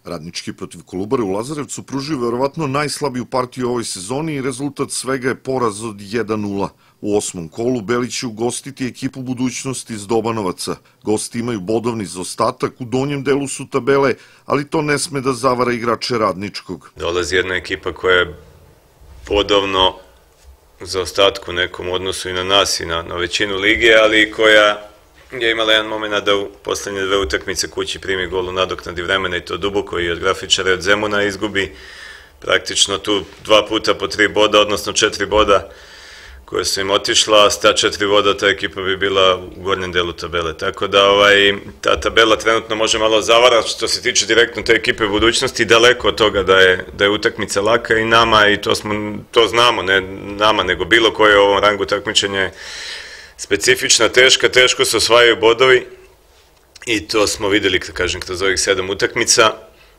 Radnički protiv Kolubare u Lazarevcu pružio verovatno najslabiju partiju u ovoj sezoni i rezultat svega je poraz od 1:0. U 8. kolu Belić će ugostiti ekipu budućnosti iz Dobanovaca. Gosti imaju bodovni zaostatak, u donjem delu su tabele, ali to ne sme da zavara igrače Radničkog. Dolazi jedna ekipa koja je bodovno u zaostatku u nekom odnosu i na nas i na većinu lige, ali koja je imala jedan moment da u poslednje 2 utakmice kući primi gol u nadoknadi vremena i to duboko i od grafičara i od Zemuna izgubi praktično tu 2 puta po 3 boda, odnosno 4 boda koje su im otišla, a s ta 4 boda ta ekipa bi bila u gornjem delu tabele. Tako da ta tabela trenutno može malo zavarati što se tiče direktno te ekipe budućnosti, daleko od toga da je utakmica laka i nama, i to znamo, ne nama nego bilo koje u ovom rangu takmičenja specifična, teško se osvajaju bodovi i to smo videli, kažem, kroz ovih 7 utakmica.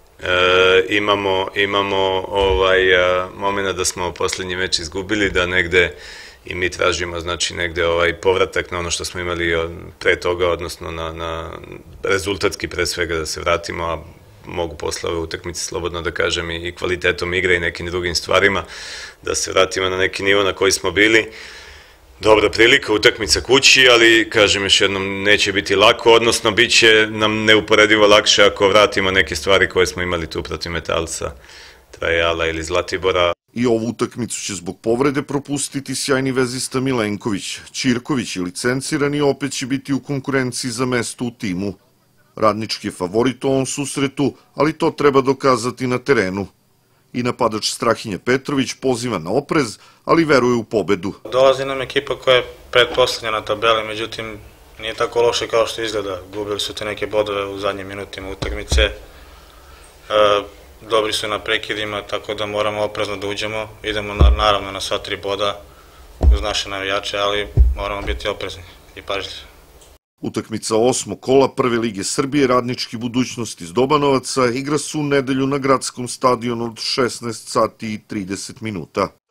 Imamo momena da smo poslednji meč izgubili, da negde i mi tražimo, znači negde povratak na ono što smo imali pre toga, odnosno na rezultatski pre svega da se vratimo, a mogu posle ove utakmice slobodno da kažem i kvalitetom igre i nekim drugim stvarima, da se vratimo na neki nivo na koji smo bili. Dobra prilika, utakmica kući, ali, kažem još jednom, neće biti lako, odnosno bit će nam neuporedivo lakše ako vratimo neke stvari koje smo imali tu protiv Metalca, Trajala ili Zlatibora. I ovu utakmicu će zbog povrede propustiti sjajni vezista Milenković. Ćirković je licenciran i opet će biti u konkurenciji za mesto u timu. Radnički je favorit u ovom susretu, ali to treba dokazati na terenu. I napadač Strahinja Petrović poziva na oprez, ali veruje u pobedu. Dolazi nam ekipa koja je pretposlednja na tabeli, međutim nije tako loše kao što izgleda. Gubili su te neke bodove u zadnjim minutima utakmice. Dobri su na prekidima, tako da moramo oprezno da uđemo. Idemo naravno na sva 3 boda uz naše navijače, ali moramo biti oprezni i pažljivi. Utakmica 8. kola Prve lige Srbije Radnički budućnost iz Dobanovaca igra se u nedelju na gradskom stadionu od 16 sati i 30 minuta.